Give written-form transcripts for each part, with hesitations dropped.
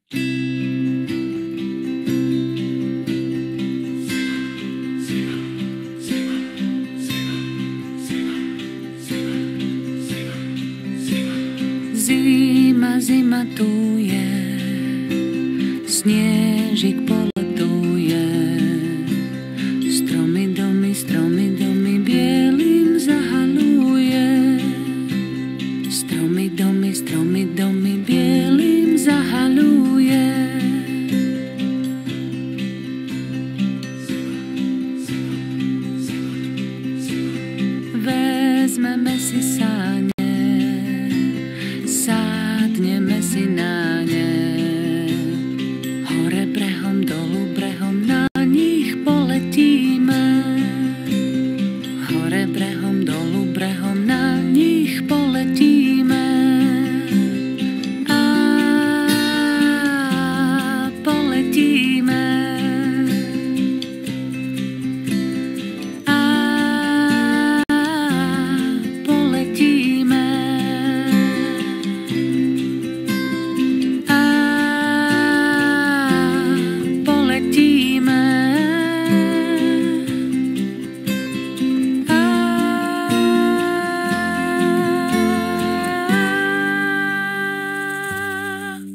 Zima, zima tu je, sniežik poletuje, stromy, domy bielým zahaluje. Stromy, domy bielým zahaluje. Vezmeme si sáne, sadneme si na ne, hore brehom, dolu brehom, na nich poletíme. Hore brehom, dolu brehom, na nich poletíme. A poletíme. A poletíme.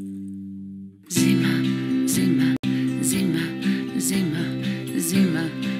Zima,